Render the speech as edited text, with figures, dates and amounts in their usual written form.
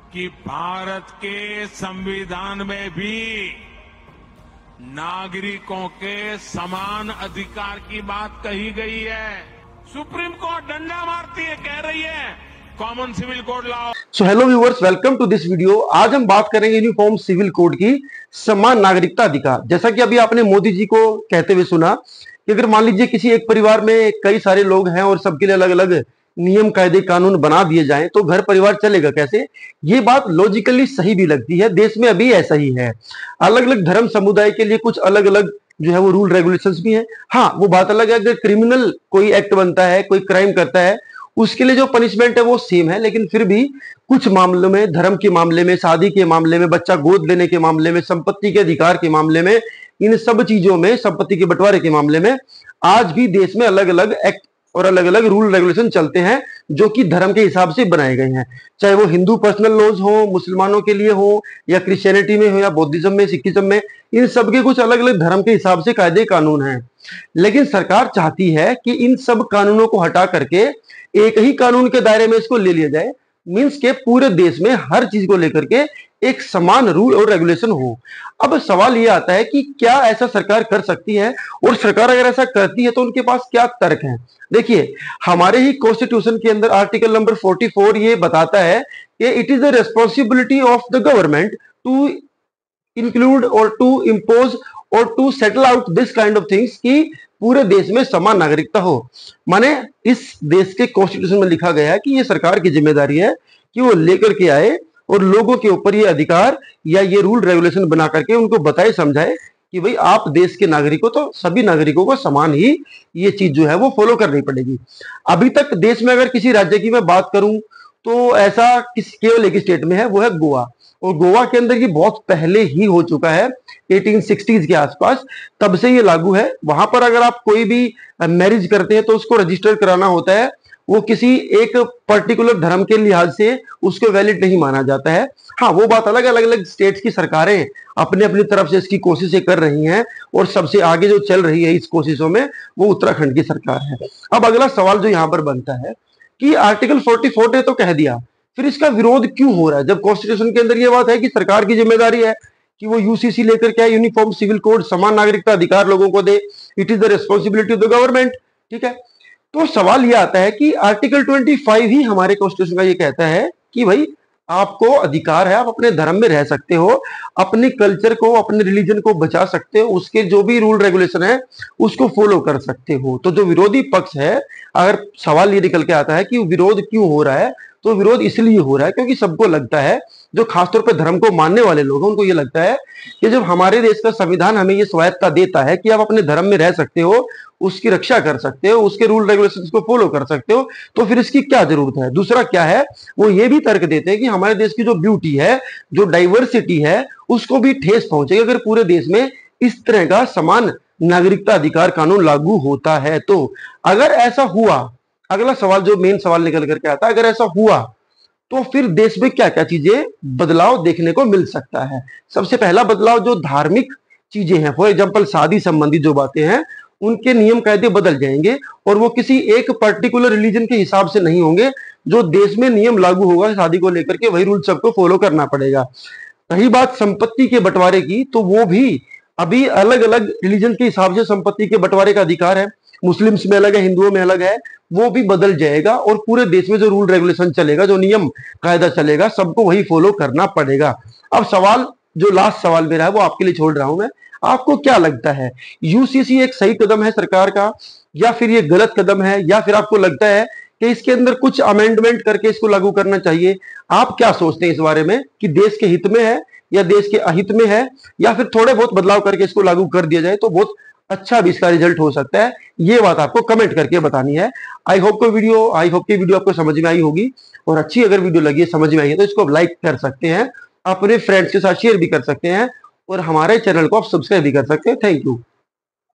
कि भारत के संविधान में भी नागरिकों के समान अधिकार की बात कही गई है। सुप्रीम कोर्ट डंडा मारती है, कह रही है कॉमन सिविल कोड लाओ। So hello viewers, welcome to this video. आज हम बात करेंगे यूनिफॉर्म सिविल कोड की समान नागरिकता अधिकार। जैसा कि अभी आपने मोदी जी को कहते हुए सुना कि अगर मान लीजिए किसी एक परिवार में कई सारे लोग हैं और सबके लिए अलग अलग नियम कायदे कानून बना दिए जाएं तो घर परिवार चलेगा कैसे। ये बात लॉजिकली सही भी लगती है, देश में अभी ऐसा ही है। अलग अलग धर्म समुदाय के लिए कुछ अलग अलग जो है वो रूल रेगुलेशंस भी हैं। हाँ, वो बात अलग है, अगर क्रिमिनल कोई एक्ट बनता है, कोई क्राइम करता है, उसके लिए जो पनिशमेंट है वो सेम है, लेकिन फिर भी कुछ मामलों में, धर्म के मामले में, शादी के मामले में, बच्चा गोद लेने के मामले में, संपत्ति के अधिकार के मामले में, इन सब चीजों में, संपत्ति के बंटवारे के मामले में आज भी देश में अलग अलग एक्ट और अलग अलग रूल रेगुलेशन चलते हैं जो कि धर्म के हिसाब से बनाए गए हैं। चाहे वो हिंदू पर्सनल लॉज हो, मुसलमानों के लिए हो, या क्रिश्चियनिटी में हो, या बौद्धिज्म में, सिखिज्म में, इन सब के कुछ अलग अलग धर्म के हिसाब से कायदे कानून हैं। लेकिन सरकार चाहती है कि इन सब कानूनों को हटा करके एक ही कानून के दायरे में इसको ले लिया जाए। मींस के पूरे देश में हर चीज को लेकर के एक समान रूल और रेगुलेशन हो। अब सवाल यह आता है कि क्या ऐसा सरकार कर सकती है, और सरकार अगर ऐसा करती है तो उनके पास क्या तर्क है। देखिए, हमारे ही कॉन्स्टिट्यूशन के अंदर आर्टिकल नंबर 44 ये बताता है कि it is the responsibility of the government to include और टू इम्पोज और to settle out this kind of things, कि पूरे देश में समान नागरिकता हो। माने इस देश के कॉन्स्टिट्यूशन में लिखा गया है कि ये सरकार की जिम्मेदारी है कि वो लेकर के आए और लोगों के ऊपर ये अधिकार या ये रूल रेगुलेशन बना करके उनको बताए समझाए कि भाई आप देश के नागरिक हो तो सभी नागरिकों को समान ही ये चीज जो है वो फॉलो करनी पड़ेगी। अभी तक देश में अगर किसी राज्य की मैं बात करूं तो ऐसा केवल एक स्टेट में है, वो है गोवा। और गोवा के अंदर ये बहुत पहले ही हो चुका है, 1860s के आसपास, तब से ये लागू है। वहां पर अगर आप कोई भी मैरिज करते हैं तो उसको रजिस्टर कराना होता है। वो किसी एक पर्टिकुलर धर्म के लिहाज से उसको वैलिड नहीं माना जाता है। हाँ, वो बात अलग, अलग अलग स्टेट्स की सरकारें अपने अपनी तरफ से इसकी कोशिशें कर रही हैं, और सबसे आगे जो चल रही है इस कोशिशों में वो उत्तराखंड की सरकार है। अब अगला सवाल जो यहाँ पर बनता है कि आर्टिकल 44 ने तो कह दिया, फिर इसका विरोध क्यों हो रहा है, जब कॉन्स्टिट्यूशन के अंदर ये बात है कि सरकार की जिम्मेदारी है कि वो यूसीसी लेकर के आए, यूनिफॉर्म सिविल कोड, समान नागरिकता अधिकार लोगों को दे, it is the responsibility of the government. ठीक है, तो सवाल ये आता है कि आर्टिकल 25 ही हमारे कॉन्स्टिट्यूशन का ये कहता है कि भाई आपको अधिकार है, आप अपने धर्म में रह सकते हो, अपने कल्चर को, अपने रिलीजन को बचा सकते हो, उसके जो भी रूल रेगुलेशन है उसको फॉलो कर सकते हो। तो जो विरोधी पक्ष है, अगर सवाल ये निकल के आता है कि विरोध क्यों हो रहा है, तो विरोध इसलिए हो रहा है क्योंकि सबको लगता है, जो खासतौर पर धर्म को मानने वाले लोग हैं उनको ये लगता है कि जब हमारे देश का संविधान हमें ये स्वायत्तता देता है कि आप अपने धर्म में रह सकते हो, उसकी रक्षा कर सकते हो, उसके रूल रेगुलेशंस को फॉलो कर सकते हो, तो फिर इसकी क्या जरूरत है। दूसरा क्या है, वो ये भी तर्क देते हैं कि हमारे देश की जो ब्यूटी है, जो डाइवर्सिटी है, उसको भी ठेस पहुंचेगी अगर पूरे देश में इस तरह का समान नागरिकता अधिकार कानून लागू होता है। तो अगर ऐसा हुआ, अगला सवाल जो मेन सवाल निकल करके आता है, अगर ऐसा हुआ तो फिर देश में क्या क्या चीजें बदलाव देखने को मिल सकता है। सबसे पहला बदलाव जो धार्मिक चीजें हैं, फॉर एग्जांपल शादी संबंधी जो बातें हैं, उनके नियम कायदे बदल जाएंगे और वो किसी एक पर्टिकुलर रिलीजन के हिसाब से नहीं होंगे। जो देश में नियम लागू होगा शादी को लेकर के, वही रूल सबको फॉलो करना पड़ेगा। रही बात संपत्ति के बंटवारे की, तो वो भी अभी अलग अलग रिलीजन के हिसाब से संपत्ति के बंटवारे का अधिकार है। मुस्लिम्स में अलग है, हिंदुओं में अलग है, वो भी बदल जाएगा और पूरे देश में जो रूल रेगुलेशन चलेगा, जो नियम कायदा चलेगा, सबको वही फॉलो करना पड़ेगा। अब सवाल, जो लास्ट सवाल मेरा है वो आपके लिए छोड़ रहा हूं मैं, आपको क्या लगता है, यूसीसी एक सही कदम है सरकार का, या फिर ये गलत कदम है, या फिर आपको लगता है कि इसके अंदर कुछ अमेंडमेंट करके इसको लागू करना चाहिए। आप क्या सोचते हैं इस बारे में, कि देश के हित में है या देश के अहित में है, या फिर थोड़े बहुत बदलाव करके इसको लागू कर दिया जाए तो बहुत अच्छा भी इसका रिजल्ट हो सकता है। ये बात आपको कमेंट करके बतानी है। आई होप कि वीडियो आपको समझ में आई होगी, और अच्छी अगर वीडियो लगी है, समझ में आई है, तो इसको लाइक कर सकते हैं, अपने फ्रेंड्स के साथ शेयर भी कर सकते हैं, और हमारे चैनल को आप सब्सक्राइब भी कर सकते हैं। Thank you.